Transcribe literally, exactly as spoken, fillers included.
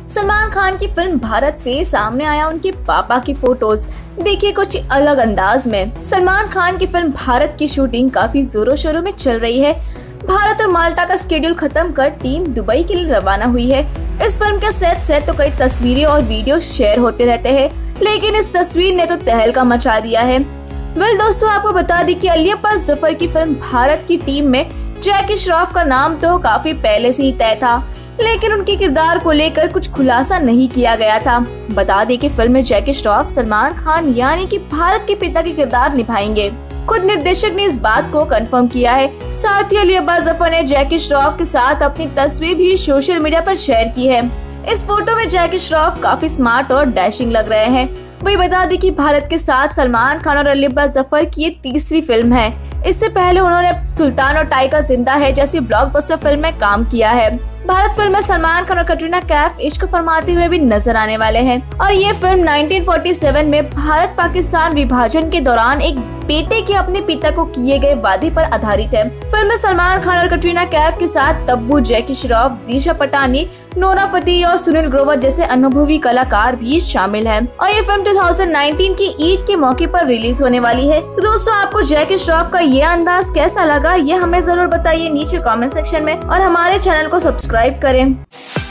सलमान खान की फिल्म भारत से सामने आया उनके पापा की फोटोज। देखिए कुछ अलग अंदाज में। सलमान खान की फिल्म भारत की शूटिंग काफी जोरों शोरों में चल रही है। भारत और माल्टा का स्केड्यूल खत्म कर टीम दुबई के लिए रवाना हुई है। इस फिल्म के सेट से तो कई तस्वीरें और वीडियो शेयर होते रहते हैं, लेकिन इस तस्वीर ने तो तहलका मचा दिया है। वेल दोस्तों, आपको बता दी कि अली अब्बास जफर की फिल्म भारत की टीम में जैकी श्रॉफ का नाम तो काफी पहले से ही तय था, लेकिन उनके किरदार को लेकर कुछ खुलासा नहीं किया गया था। बता दें कि फिल्म में जैकी श्रॉफ सलमान खान यानी कि भारत के पिता के किरदार निभाएंगे। खुद निर्देशक ने इस बात को कंफर्म किया है। साथ ही अली अब्बास जफर ने जैकी श्रॉफ के साथ अपनी तस्वीर भी सोशल मीडिया पर शेयर की है। इस फोटो में जैकी श्रॉफ काफी स्मार्ट और डैशिंग लग रहे हैं। वही बता दें कि भारत के साथ सलमान खान और अली अब्बास जफर की ये तीसरी फिल्म है। इससे पहले उन्होंने सुल्तान और टाइगर जिंदा है जैसी ब्लॉकबस्टर फिल्म में काम किया है। भारत फिल्म में सलमान खान और कटरीना कैफ इश्क फरमाते हुए भी नजर आने वाले हैं और ये फिल्म नाइनटीन फोर्टी सेवन में भारत पाकिस्तान विभाजन के दौरान एक बेटे के अपने पिता को किए गए वादे पर आधारित है। फिल्म में सलमान खान और कटरीना कैफ के साथ तब्बू, जैकी श्रॉफ, दिशा पटानी, नोरा फतेही और सुनील ग्रोवर जैसे अनुभवी कलाकार भी शामिल हैं और ये फिल्म टू थाउजेंड नाइनटीन की ईद के मौके पर रिलीज होने वाली है। तो दोस्तों, आपको जैकी श्रॉफ का ये अंदाज कैसा लगा, ये हमें जरूर बताइए नीचे कमेंट सेक्शन में और हमारे चैनल को सब्सक्राइब करें।